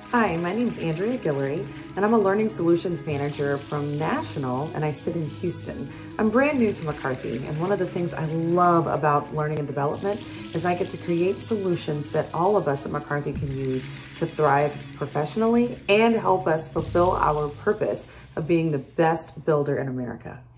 Hi, my name is Andrea Guillory, and I'm a Learning Solutions Manager from National, and I sit in Houston. I'm brand new to McCarthy, and one of the things I love about learning and development is I get to create solutions that all of us at McCarthy can use to thrive professionally and help us fulfill our purpose of being the best builder in America.